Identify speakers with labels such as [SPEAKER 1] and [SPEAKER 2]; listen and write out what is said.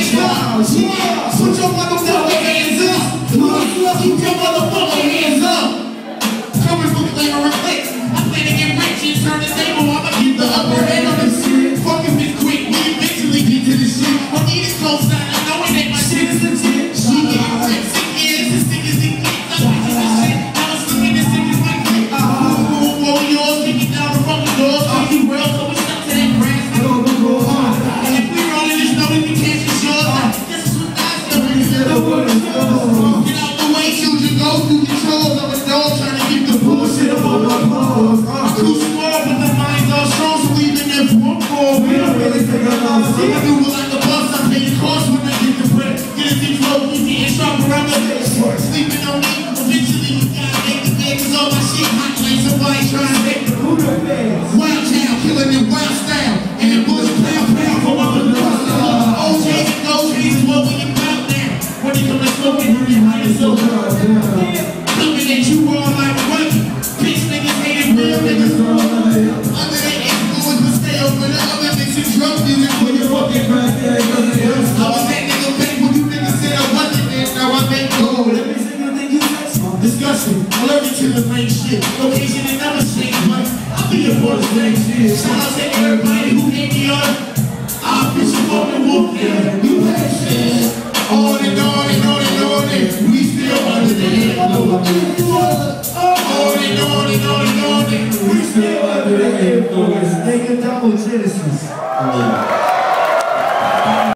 [SPEAKER 1] Put your motherfucking hands up. Keep your motherfucking hands up. Covers look like a reflex. I'm planning to get rich and turn the table. I'ma keep the upper hand on this shit. Fucking this quick, we eventually get to this shit. I need this close sign, I know it ain't my shit is legit. She getting rich, sick as it gets. I'm making this shit. I was looking as sick as my clip. Whoa, yours, kick it down the fucking doors. Crazy world, so we stuck to that grass. And if we rolling this, know that we can't be sure. This is what I said. Get out the way, shoot your go through the chores of a dog trying to keep the bullshit up on my balls. I'm too small, but the mind's all strong, so even if one fall, we don't really think about it. I'm doing like a bus, I pay the cost when I get the bread. Get a thing low, we getting sharp around the bed. Sleeping on me, eventually you gotta make the bed, cause all my shit hot like somebody trying to make the food up there. Wild town, killing it wild style, and the bush pound for all the nuts. OJ's and OJ's is what we about now. When they come to smoking, really high and so hard. Looking at you all like money. Bitch niggas hating real niggas. Under their influence, but stay over the other niggas drug music for your fucking birthday. I was that nigga back when you niggas said I wasn't there, now I make gold. Every single thing you touch, disgusting. Allergic to the main shit. Location ain't never changed, but I'll be here for the same shit. Shout out to everybody who hit me up. I'll be supporting wolf, yeah. You had shit. On and on and on and on and we still under the influence. On and on and on and on and we still under the influence. Nigga, Domo Genesis.